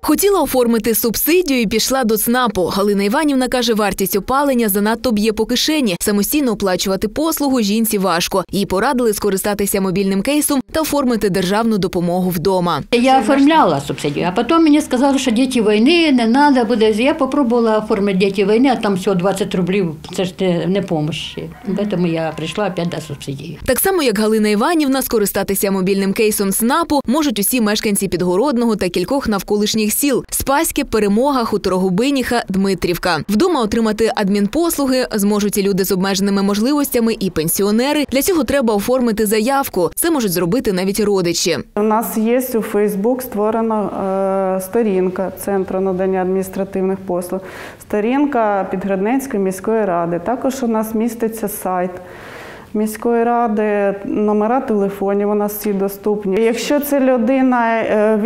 Хотіла оформити субсидію і пішла до ЦНАПу. Галина Іванівна каже, вартість опалення занадто б'є по кишені. Самостійно оплачувати послугу жінці важко. Їй порадили скористатися мобільним кейсом та оформити державну допомогу вдома. Я оформляла субсидію, а потім мені сказали, що діти війни, не треба буде. Я спробувала оформити діти війни, а там всього 20 рублів, це ж не допомога. Тому я прийшла опять до субсидії. Так само, як Галина Іванівна, скористатися мобільним кейсом ЦНАПу можуть усі мешканці Підгородного та кількох навколишніх сіл – Спаське, Перемога, Хуторогубиніха, Дмитрівка. Вдома отримати адмінпослуги зможуть і люди з обмеженими можливостями, і пенсіонери. Для цього треба оформити заявку. Це можуть зробити навіть родичі. У нас є у Фейсбук створена сторінка Центру надання адміністративних послуг, сторінка Підгородненської міської ради. Також у нас міститься сайт міської ради, номера телефонів у нас всі доступні. Якщо це людина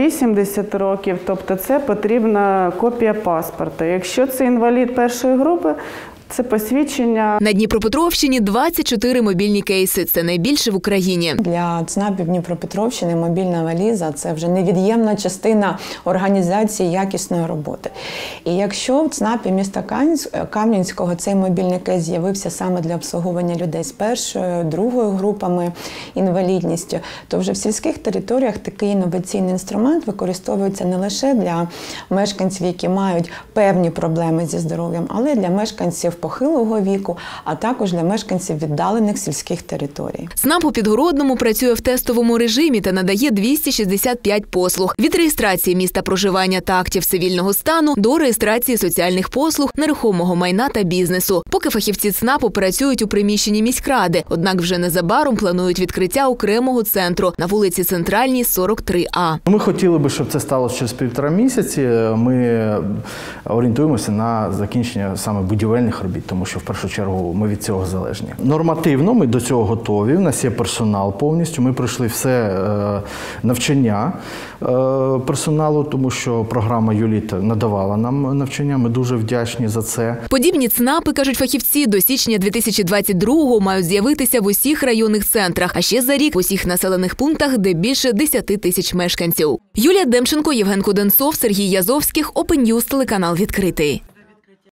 80 років, тобто це потрібна копія паспорта. Якщо це інвалід першої групи, це посвідчення. На Дніпропетровщині 24 мобільні кейси. Це найбільше в Україні. Для ЦНАПів Дніпропетровщини мобільна валіза – це вже невід'ємна частина організації якісної роботи. І якщо в ЦНАПі міста Кам'янського цей мобільний кейс з'явився саме для обслуговування людей з першою, другою групами інвалідністю, то вже в сільських територіях такий інноваційний інструмент використовується не лише для мешканців, які мають певні проблеми зі здоров'ям, але й для мешканців похилого віку, а також для мешканців віддалених сільських територій. ЦНАП у Підгородному працює в тестовому режимі та надає 265 послуг. Від реєстрації міста проживання та актів цивільного стану до реєстрації соціальних послуг, нерухомого майна та бізнесу. Поки фахівці ЦНАПу працюють у приміщенні міськради, однак вже незабаром планують відкриття окремого центру на вулиці Центральній, 43А. Ми хотіли би, щоб це сталося через 1,5 місяці. Ми орієнтуємося на закінчення саме будівельних робіт, тому що в першу чергу ми від цього залежні. Нормативно ми до цього готові, у нас є персонал повністю, ми пройшли все навчання персоналу, тому що програма «Юліт» надавала нам навчання, ми дуже вдячні за це. Подібні ЦНАПи, кажуть фахівці, до січня 2022-го мають з'явитися в усіх районних центрах, а ще за рік в усіх населених пунктах, де більше 10 тисяч мешканців. Юлія Демченко, Євген Куденцов, Сергій Язовських, Open News, телеканал «Відкритий».